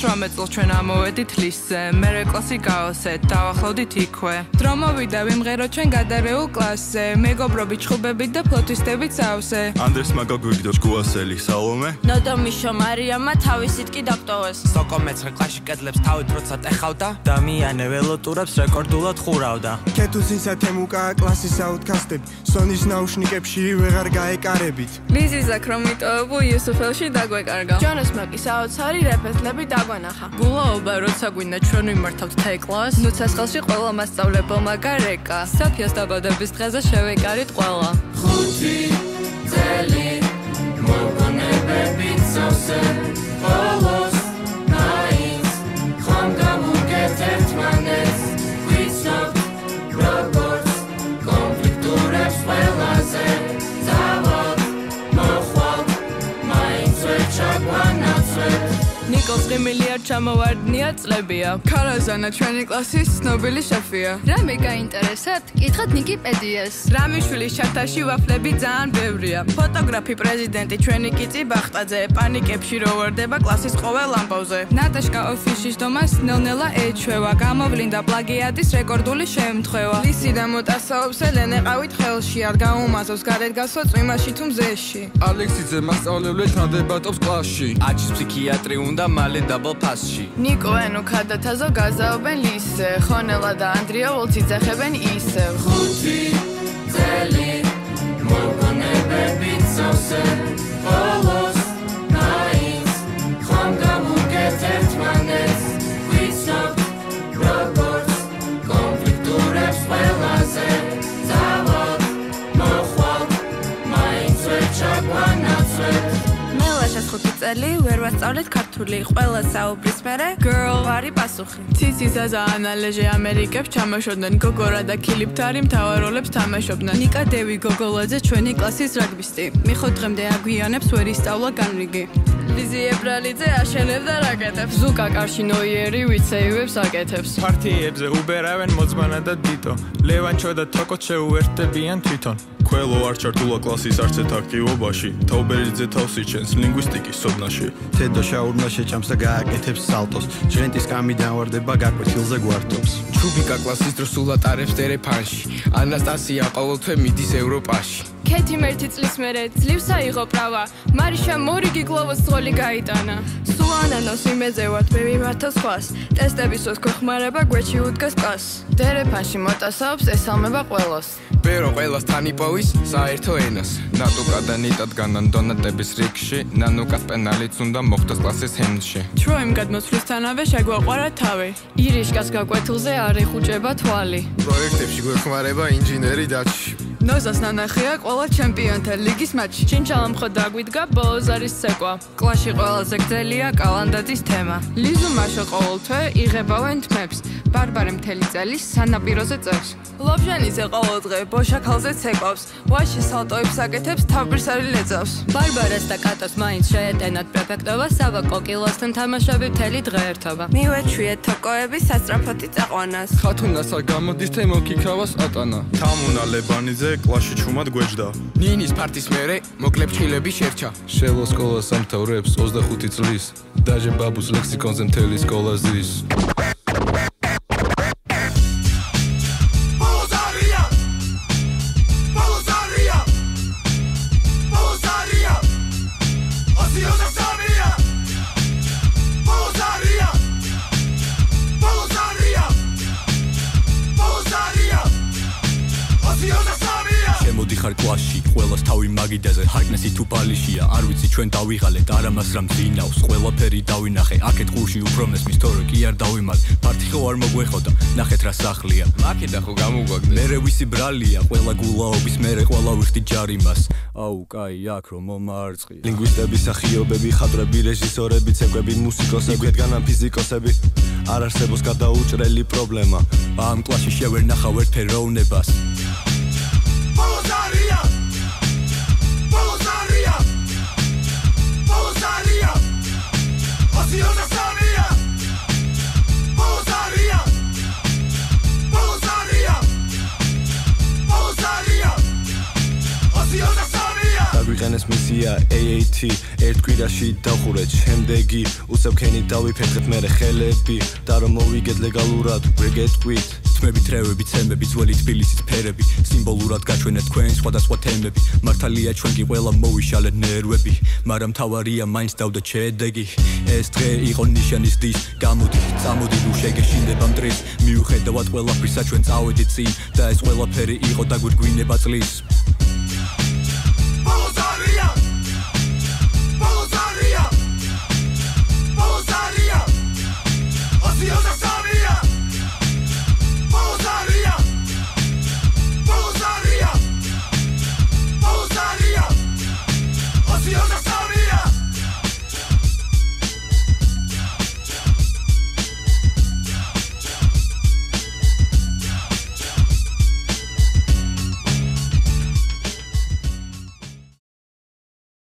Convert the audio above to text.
18 წელს ჩვენ ამოვედით ლისზე, მერვე კლასი გავავსეთ, დავახლოვდით იქვე. დრო მოვიდა ვიმღეროთ ჩვენ გადარეულ კლასზე, მეგობრობით, ჩხუბებით და twist-ებით სავსე. ანდრესმა გაგვიგდო ჭკუასელი, სალომე. ნოდომ მიშომ მარიამმა თავისით დაგვტოვეს. სოკო მეცხრე კლასში კედლებს თავით როცა ტეხავდა და მიანე ველოტურებს რეკორდულად ხურავდა. კეთუსინსათემ უკაა კლასის outcast-ები, Sony-ს ნაუშნიკებში ვეღარ გაეკარებით. ლიზის აკრომიტოებულ იუსუფელში დაგვეკარგა. ჩვენს მაკის აოცარი რეპეტლები დაგვანახა. გულაობა როცა გვინდა ჩვენ ვიმართავთ თეკლას, ნუ ცეცხლში ყველა მასწავლებელმა გარეკა. საფიას დაბადების დღეზე შევეკარით ყველა. 5 წელი მოგონებებით სავსე ბოლოს მაინც ხომ გამუგეთ ერთმანეთს ვიცნობ როგორც კონფლიქტურებს ყველაზე ძალად მოხვალ მაინც ვერ ჩაგვანაცვლეთ ნიკოლს ღიმილი არ ჩამოვარდნია წლებია. ქარაზანა ჩვენი კლასის ცნობილი შეფია. რამე გაინტერესებთ? კითხოთ ნიკიპედიას. რამიშვილის ჩათაში ვაფლები ძალიან ბევრია. ფოტოგრაფი პრეზიდენტი ჩვენი კიწი ბახტაძე, პანიკებში რო ვარდება კლასის ყოველ ამბავზე. ნატაშკა ოფისის დომას ნელ-ნელა ეჩვევა, გამოვლინდა პლაგიატის რეკორდული შემთხვევა. ლისი და მოტასაობს ელენე ყავით ხელში, არ გაუმაზოს გარეთ გასვლა წვიმაში თუ მზეში. ალექსიძე მასწავლებლად თანდებატობს კლასში. აჩის ფსიქიატრი უნდა მალე დაბალ ფასში. ნიკო ენო ქადათაზო გაზაობენ ლისზე, ხონელა და ანდრია ოლც იძახებენ ისევ. 5 წელი მოგონებებით სავსე ბოლოს მაინც ხომ გამუგეთ ერთმანეთს ვიცნობ როგორც კონფლიქტურებს ყველაზე ძალად მოხვალ მაინც ვერ ჩაგვანაცვლეთ. 5 წელი ვერ ვასწავლეთ ქართული, ყველა საუბრის მერე girl ვარი პასუხი. ციცი ზაზა ანალეჟე ამერიკებს ჩამოშოდნენ, გოგორა და ქილიფთარი მთავარ როლებს თამაშობდნენ. ნიკა დევი გოგოლაძე ჩვენი კლასის რაგბისტი, მიხოთ დღემდე აგვიანებს ვერ ისწავლა განრიგი. ლიზი ებრალიძე აშენებდა რაკეტებს, ზუკა კარშინოიერი ვიცეივებს აკეთებს. პარტიებზე უბერავენ მოწმანა და დიტო, ლევანჩო და თოკო შეუერთდებიან თვითონ. ყველო არ ჩართულა კლასის არცეთ აქტივობაში, თაუბერიძე თავს იჩენს ლინგვისტიკის სოდნაში. თედო შაურმა შეჭამს და გააკეთებს სალტოს, ჟღენტის კამიდან ვარდება გაკვეთილზე გვარტობს. ჩუბიკა კლასის დროს სულ ატარებს ტელეფანში, ანასტასია ყოველთვე მიდის ევროპაში. ქეთი მერტი წლის მერე ძლივს აიღო პრავა, მარიშა მორიგი გლოვოს ძღოლი გაიტანა. სულანანოს იმეძევათ მე მიმართა სხვას, ტესტების ოს ქოხმარება გვეჩი უდგას კლას. დერეფანში მოტასაობს ესალმება ყველას. პერო ყველას თან იპოვის საერთო ენას. ნატუკა და ნიტად განან დონატების რიგში, ნანუკას პენალიც უნდა მოხდეს კლასის ჰიმნში. ჩრო იმ გადმოცვლისთანავე შეგვაყვარა თავი, ირიშკას გაკვეთილზე არ ეხუჭება თვალი. პროექტებში გვეხმარება ინჟინერი დაჩი. ნოზას ნანახია ყველა ჩემპიონთა ლიგის მატჩი. ჩინჩალა მხო დაგვიდგა, ბოლოს არის ცეკვა. კლასში ყველაზე გრძელია კალანდაძის თემა. ლიზუ მაშო ყოველთვე იღებავენ თმებს, ბარბარე მთელი წელი სანაპიროზე წევს. ლობჟანიძე ყოველდღე ბოშაქალზე ცეკვავს, ვაში სალტოებს აკეთებს, თავბრისარი ლეწავს. ბარბარეს და კატოს მაინც შეეტენათ პრეფექტობა, სავაკო კილოსთან თამაშები მთელი დღე ერთობა. მივეჩვიეთ თოკოები სასწრაფოთი წაყვანას. ხათუნასა გამოდის თემო ქიქავას ატანა. თამუნა ლებანიძე კლასში ჩუმად გვეჯდა. ნინის ფარტის მერე მოკლებ ჩხილები შერჩა. შელო სკოლას სამთავრებს 25 წლის, დაჟე ბაბუს ლექსიკონზე მთელი სკოლა ზის. ხარ კლასში, ყველას თავი მაგიდაზე, ჰარკნესი თუ ბალიშია, არ ვიცი ჩვენ დავიღალეთ, არამას რამ ძინავს, ყველაფერი დავინახე, აქეთ ყურში უფრო მესმის, თორე კი არ დავიმალე, ფართი ხო არ მოგვეხოდა, ნახეთ რა სახლია, მაკედა ხო გამოგვაგდეს, მერე ვისი ბრალია, ყველა გულაობის მერე ყველა ვიხდი ჯარიმას, აუ, კაი, აქ რომ მომარწყი. ლინგვისტები, მსახიობები, ხატრები, რეჟისორები, ცეკვები, მუსიკოსები, გვედგანან ფიზიკოსები, არ არსებობს გადაუჭრელი პრობლემა, ამ კლასში შევერნახა ვერფეროვნებას. ქვეყანას მისია AAT ერთ კვირაში დავხურეთ შემდეგი უსაფქენი დავიფერხეთ მერე ხელები და რომ მოვიგეთ ლეგალურად ვეგეთქვით თმები თრევები ცემები ძველი თბილისის ფერები სიმბოლურად გაჩვენეთ თქვენ სხვადასხვა თემები მართალია ჩვენ კი ყველა მოვიშალეთ ნერვები მაგრამ მთავარია მაინც დავდა შედეგი ეს დღე იყო ნიშანის დის გამოდი წამოდი ნუ შეგეშინდება მტრის მიუხედავად ყველაფრისა ჩვენ წავედით წინ და ეს ყველაფერი იყო დაგვირგვინება წლის